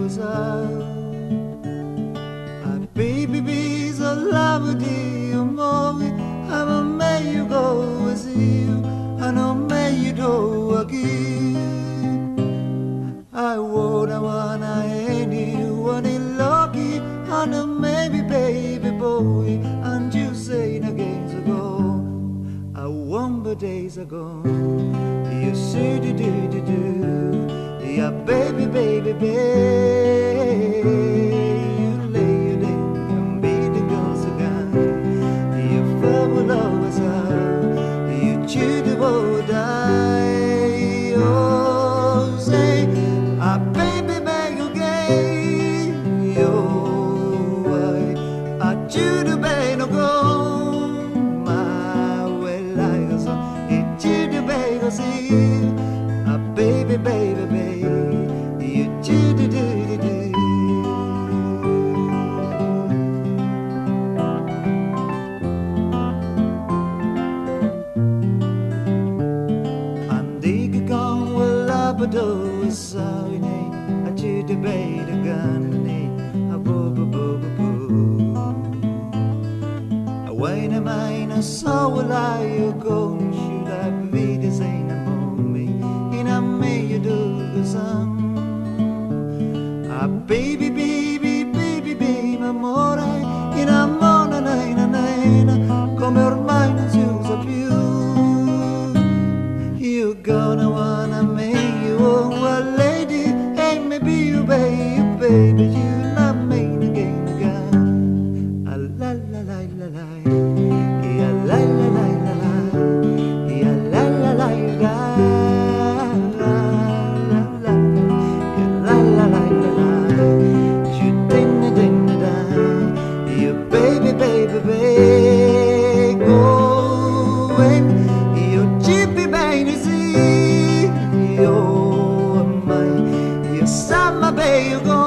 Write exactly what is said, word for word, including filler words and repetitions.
Ah, baby, be so lovely, you more. I may you go with you, I know may you do again. I wanna wanna anyone in lucky, I know maybe baby boy, and you say again ago. I wonder days ago, you say do do do do, yeah baby baby baby. Ah, baby, baby, baby, you do do do do do. Andiga con quella padoa saune, a ci de beide ganne, a bo bo bo bo bo. A waina maina so will I you go, should I be the same? Ah, baby, baby, baby, baby, amore, innamora, nena, nena, come ormai non si usa più. You gonna wanna make you a lady, and maybe you, baby, baby, you not made again, again. Ah, la la la la la, yeah, la la la la la, yeah, la la la la. Baby, baby, going, io ci bene sì, io mai, io sa ma baby,